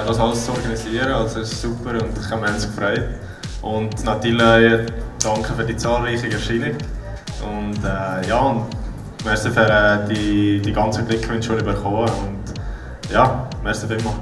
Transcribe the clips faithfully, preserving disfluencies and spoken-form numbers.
das alles zu organisieren. Also es ist super und ich habe mich ganz gefreut. Und natürlich danke für die zahlreiche Erscheinung. Und äh, ja, und merci für äh, die, die ganzen Glückwünsche, die ich bekommen habe. Und ja, merci vielmals.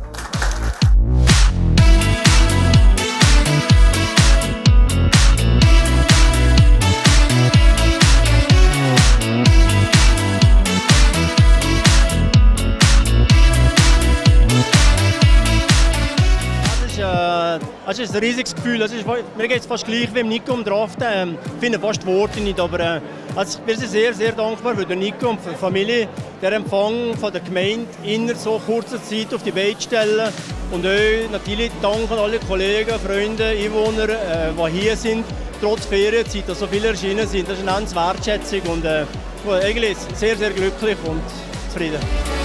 Es ist ein riesiges Gefühl. Es ist, mir geht es fast gleich wie im Nico im Draft. Ähm, ich finde fast die Worte nicht, aber äh, also wir sind sehr, sehr dankbar für den Nico und für die Familie, der Empfang von der Gemeinde innerhalb so kurzer Zeit auf die Beine zu stellen. Und auch natürlich Dank an alle Kollegen, Freunde, Einwohner, äh, die hier sind, trotz Ferienzeit, dass so viele erschienen sind. Das ist eine immense Wertschätzung und äh, eigentlich sehr, sehr glücklich und zufrieden.